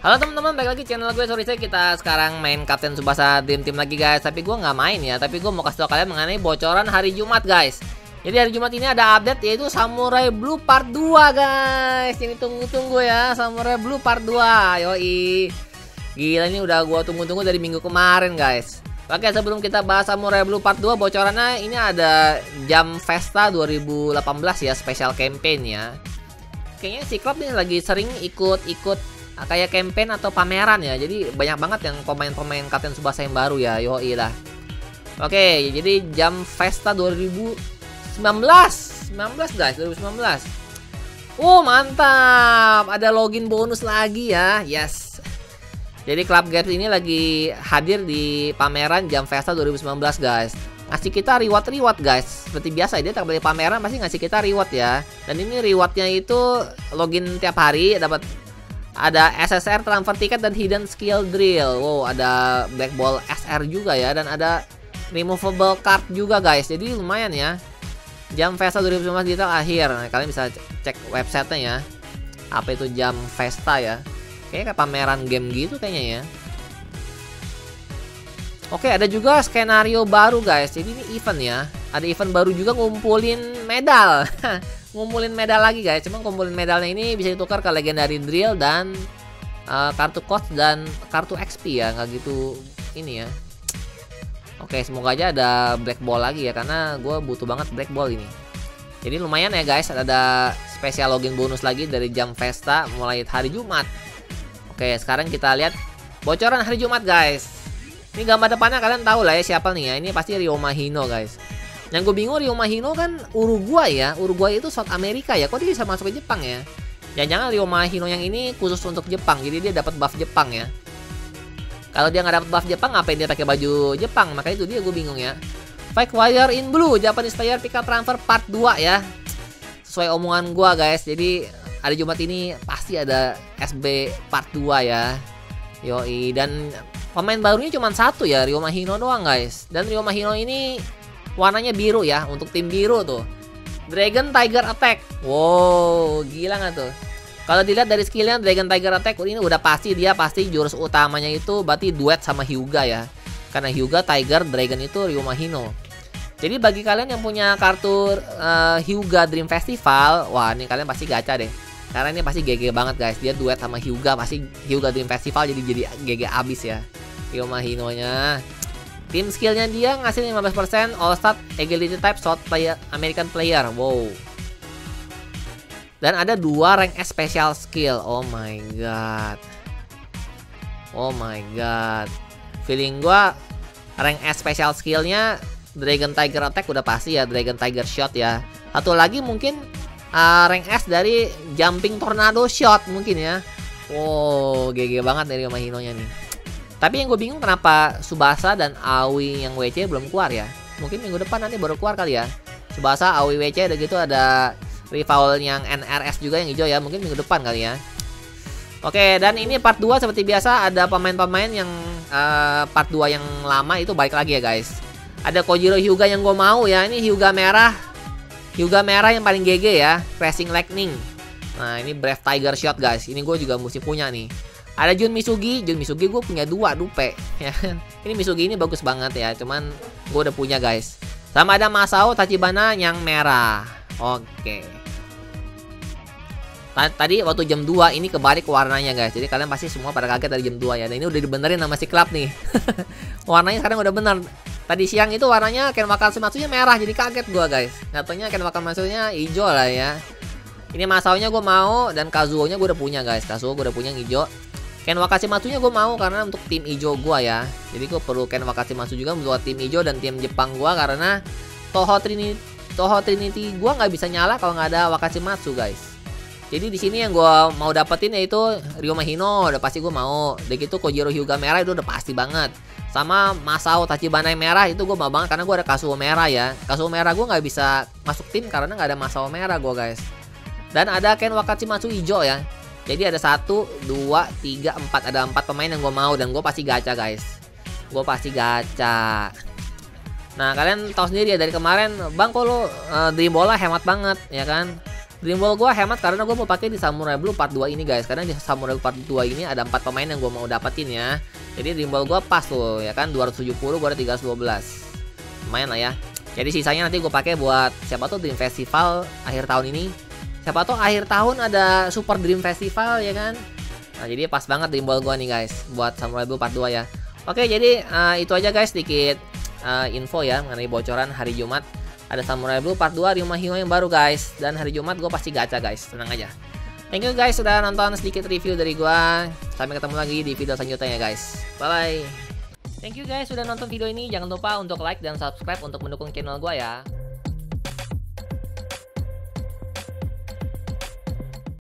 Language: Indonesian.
Halo teman-teman, balik lagi channel gue. Sorry saya kita sekarang main Kapten Tsubasa Dream Team lagi guys. Tapi gue nggak main ya, tapi gue mau kasih tau kalian mengenai bocoran hari Jumat guys. Jadi hari Jumat ini ada update yaitu Samurai Blue Part 2 guys. Ini tunggu-tunggu ya, Samurai Blue Part 2. Yoi. Gila, ini udah gue tunggu-tunggu dari minggu kemarin guys. Oke, sebelum kita bahas Samurai Blue Part 2 bocorannya, ini ada Jam Festa 2018 ya, special campaign ya. Kayaknya si klub ini lagi sering ikut kayak campaign atau pameran ya. Jadi banyak banget yang pemain-pemain Kapten Tsubasa yang baru ya. Yoi lah. Oke, jadi Jam Festa 2019 guys, 2019. Mantap. Ada login bonus lagi ya. Yes. Jadi Club Games ini lagi hadir di pameran Jam Festa 2019 guys. Ngasih kita reward guys. Seperti biasa dia tak beli pameran pasti ngasih kita reward ya. Dan ini rewardnya itu login tiap hari dapat. Ada SSR transfer ticket dan hidden skill drill. Wow, ada black ball SR juga ya. Dan ada removable card juga guys. Jadi lumayan ya. Jam Festa 2019 detail akhir. Nah, kalian bisa cek websitenya ya. Apa itu Jam Festa ya. Kayaknya kayak pameran game gitu kayaknya ya. Oke, ada juga skenario baru guys. Jadi ini event ya. Ada event baru juga ngumpulin medal. Ngumpulin medal lagi guys. Cuma ngumpulin medalnya ini bisa ditukar ke legendary drill dan kartu cost dan kartu XP ya. Nggak gitu ini ya. Oke, semoga aja ada black ball lagi ya, karena gue butuh banget black ball ini. Jadi lumayan ya guys. Ada spesial login bonus lagi dari Jam Festa mulai hari Jumat. Oke, sekarang kita lihat bocoran hari Jumat guys. Ini gambar depannya kalian tahu lah ya siapa nih ya. Ini pasti Ryoma Hino guys. Yang gue bingung, Ryoma Hino kan Uruguay ya. Uruguay itu South America ya. Kok dia bisa masuk ke Jepang ya? Jangan-jangan Ryoma Hino yang ini khusus untuk Jepang. Jadi dia dapat buff Jepang ya. Kalau dia nggak dapat buff Jepang, ngapain dia pakai baju Jepang? Makanya itu dia gue bingung ya. Fake Warrior in Blue Japanese Player Pick Up Transfer Part 2 ya. Sesuai omongan gue guys. Jadi hari Jumat ini pasti ada SB Part 2 ya. Yoi. Dan pemain barunya cuma satu ya, Ryoma Hino doang guys. Dan Ryoma Hino ini warnanya biru ya, untuk tim biru tuh. Dragon Tiger Attack. Wow, gila nggak tuh? Kalau dilihat dari skillnya Dragon Tiger Attack ini udah pasti dia jurus utamanya itu berarti duet sama Hyuga ya. Karena Hyuga, Tiger, Dragon itu Ryoma Hino. Jadi bagi kalian yang punya kartu Hyuga Dream Festival, wah ini kalian pasti gacha deh. Karena ini pasti GG banget guys. Dia duet sama Hyuga, pasti Hyuga Dream Festival jadi GG abis ya. Ryoma Hino-nya. Tim skillnya dia ngasih 15% all stat agility type shot player American player. Wow. Dan ada 2 rank S special skill. Oh my god. Oh my god. Feeling gua rank S special skillnya Dragon Tiger Attack udah pasti ya, Dragon Tiger Shot ya. Satu lagi mungkin rank S dari Jumping Tornado Shot mungkin ya. Wow, GG banget dari Ryoma Hino-nya nih. Tapi yang gue bingung kenapa Tsubasa dan Aoi yang WC belum keluar ya. Mungkin minggu depan nanti baru keluar kali ya. Tsubasa, Aoi WC ada gitu, ada rival yang NRS juga yang hijau ya. Mungkin minggu depan kali ya. Oke, dan ini part 2 seperti biasa ada pemain-pemain yang part 2 yang lama itu balik lagi ya guys. Ada Kojiro Hyuga yang gue mau ya. Ini Hyuga merah. Hyuga merah yang paling GG ya, Crashing Lightning. Nah, ini Brave Tiger Shot guys. Ini gue juga mesti punya nih. Ada Jun Misugi gue punya 2 dupe ya. Ini Misugi ini bagus banget ya, cuman gue udah punya guys. Sama ada Masao Tachibana yang merah. Oke. Tadi waktu jam 2 ini kebalik warnanya guys. Jadi kalian pasti semua pada kaget dari jam 2 ya. Dan ini udah dibenerin sama si klub nih. Warnanya sekarang udah bener. Tadi siang itu warnanya Ken Wakamatsunya merah, jadi kaget gue guys. Katanya Ken Wakamatsunya hijau lah ya. Ini Masao-nya gue mau, dan Kazuo-nya gue udah punya guys. Kazuo gue udah punya yang hijau. Ken Wakamatsunya gue mau karena untuk tim hijau gue ya. Jadi gue perlu Ken Wakamatsu juga buat tim hijau dan tim Jepang gue, karena Toho Trinity gue nggak bisa nyala kalau nggak ada Wakamatsu guys. Jadi di sini yang gue mau dapetin yaitu Ryoma Hino, udah pasti gue mau. Udah gitu Kojiro Hyuga merah itu udah pasti banget. Sama Masao Tachibana merah itu gue mau banget karena gue ada Kazuo merah ya. Kazuo merah gue nggak bisa masuk tim karena nggak ada Masao merah gue guys. Dan ada Ken Wakamatsu hijau ya. Jadi ada 1, 2, 3, 4. Ada 4 pemain yang gue mau dan gue pasti gacha guys. Gue pasti gacha. Nah kalian tahu sendiri ya dari kemarin, bang kok lo Dream Bola hemat banget ya kan. Dream Ball gue hemat karena gue mau pakai di Samurai Blue Part 2 ini guys. Karena di Samurai Blue Part 2 ini ada 4 pemain yang gue mau dapetin ya. Jadi Dream Ball gue pas tuh ya kan, 270, gue ada 312. Lumayan lah ya. Jadi sisanya nanti gue pakai buat siapa tuh Dream Festival akhir tahun ini. Siapa tuh akhir tahun ada Super Dream Festival ya kan. Nah jadi pas banget Dream Ball gue nih guys buat Samurai Blue Part 2 ya. Oke, jadi itu aja guys sedikit info ya mengenai bocoran hari Jumat. Ada Samurai Blue Part 2 Ryuma Hyo yang baru guys. Dan hari Jumat gue pasti gacha guys, tenang aja. Thank you guys sudah nonton sedikit review dari gue. Sampai ketemu lagi di video selanjutnya ya guys. Bye bye. Thank you guys sudah nonton video ini. Jangan lupa untuk like dan subscribe untuk mendukung channel gue ya.